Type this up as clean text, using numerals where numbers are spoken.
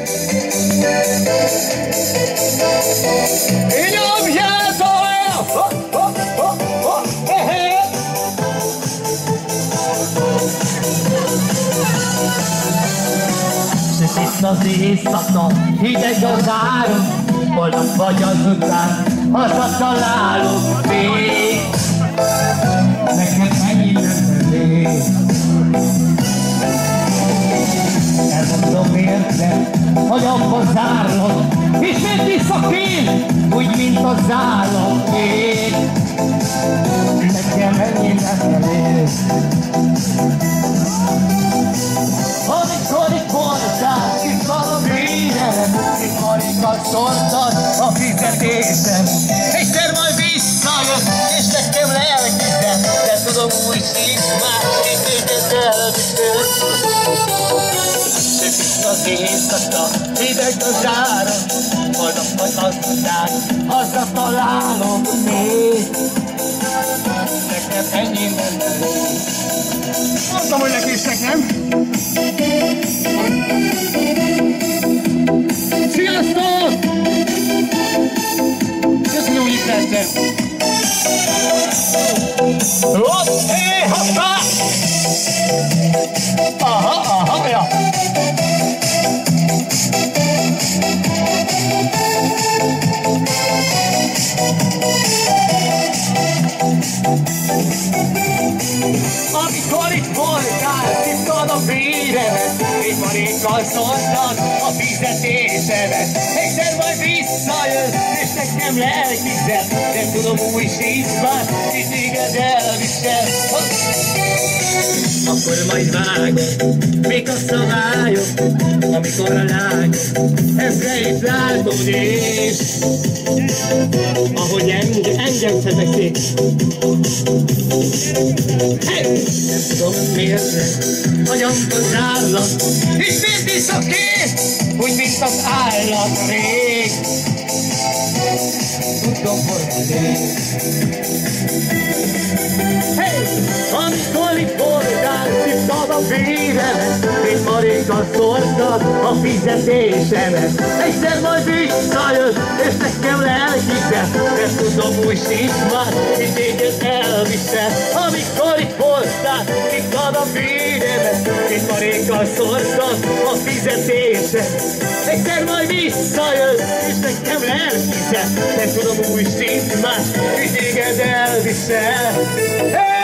Nyomjátok el! Sötét az éjszaka, hideg az áron, holnap vagy azután, haza találok még. Neked mennyi lenne még? Elmondom érted, hogy abba zárlak, ismét visszakér, úgy, mint az állat ég. Nekem ennyi lenne még. Amikor itt voltál, itt van a védelem, mikor igaz szortad a fizetésem. Egyszer majd visszajött, és nekem lelkizem, de tudom úgy szívsz már, és téged elviszem. Sötét az éjszaka, hideg az áram, holnap vagy azután, haza találom még. Nekem ennyi lenne még. Mondtam, hogy neki is nekem. Sziasztok! Köszönöm, hogy itt lettem. Hopp, hé, hoppá! Aha, ja. Amikor itt voltál, tisztad a véremet, mikor igazoltad a fizetésemet. Egyszer majd visszajön, és nekem lelkizem, de tudom úgy sincs már, és téged elviszem. Akkor majd vág, még a szabályok, amikor a lány ezreit látod, és ahogy engem fedekszik. Hey! Nem tudom miért, hogy az állat ismét visszakér, úgy, mint az állat rég. Tudom, hogy elég. Hey! Amikor itt voltál, tisztad a véremet, mikor igazoltad a fizetésemet. Egyszer majd visszajött, és nekem lelkizem, de tudom úgy sincs már, hogy téged elviszem. Amikor itt voltál, tisztad a véremet, mikor igazoltad a fizetésemet. Egyszer majd visszajött, és nekem lelkizem, de tudom úgy sincs már, hogy téged elviszem. Hey!